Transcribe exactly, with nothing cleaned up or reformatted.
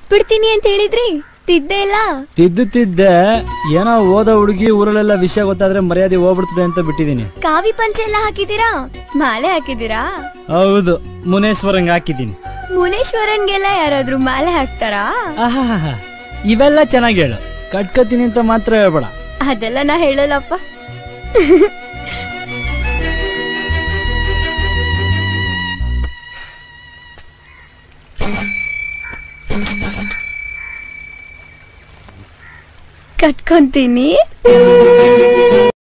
ಬಿಡ್ತೀನಿ ಅಂತ ಹೇಳಿದ್ರಿ, ತಿದ್ದೆ ಇಲ್ಲ. ತಿದ್ದು ತಿದ್ದೆ, ಏನೋ ಓದ ಹುಡುಗಿ ಊರಲ್ಲೆಲ್ಲ ವಿಷಯ ಗೊತ್ತಾದ್ರೆ ಮರ್ಯಾದೆ ಹೋಗ್ಬಿಡ್ತದೆ ಅಂತ ಬಿಟ್ಟಿದೀನಿ. ಕಾವಿ ಪಂಚೆ ಎಲ್ಲ ಹಾಕಿದೀರಾ, ಮಾಲೆ ಹಾಕಿದೀರಾ? ಹೌದು, ಮುನೇಶ್ವರಂಗ್ ಹಾಕಿದೀನಿ. ಮುನೇಶ್ವರನ್ಗೆಲ್ಲ ಯಾರಾದ್ರೂ ಮಾಲೆ ಹಾಕ್ತಾರಾ? ಆಹಾ, ಇವೆಲ್ಲ ಚೆನ್ನಾಗಿ ಹೇಳು, ಕಟ್ಕತೀನಿ ಅಂತ ಮಾತ್ರ ಹೇಳ್ಬೇಡ. ಅದೆಲ್ಲ ನಾ ಹೇಳಲ್ಲಪ್ಪ. ಕಟ್ಕೊಂತೀನಿ.